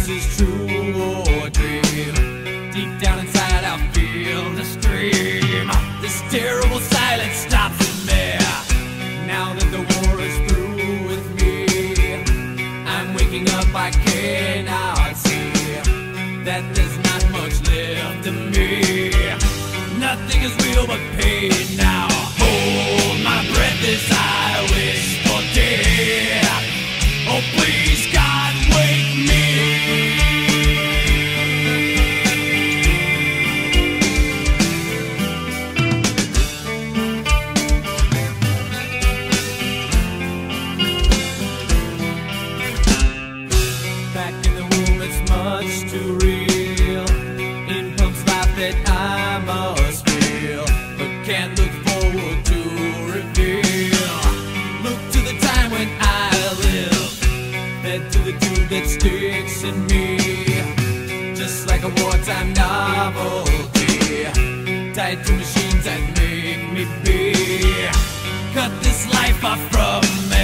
this is true or dream. Deep down inside I feel the stream. This terrible silence stops in me. Now that the war is through with me, I'm waking up, I cannot see that there's not much left of me. Nothing is real but pain now. Hold my breath as I wish for death. Oh please God, wake me. Back in the womb it's much too real. In pumps life that I must feel, but can't look forward to reveal. Look to the time when I live, fed to the tube that sticks in me, just like a wartime novelty, tied to machines that make me be. Cut this life off from me.